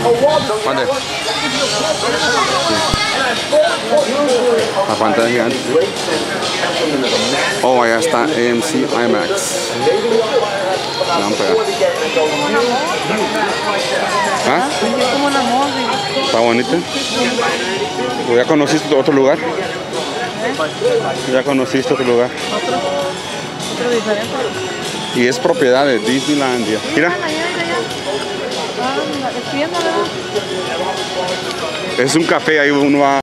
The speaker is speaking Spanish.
¿Dónde? La pantalla gigante. Oh, allá está AMC IMAX. ¿Ah? Es como una móvil. Está bonita. ¿Ya conociste otro lugar? ¿Ya conociste otro lugar? Otro diferente. Y es propiedad de Disneylandia. Mira. Es tienda, ¿verdad? Es un café, ahí uno va.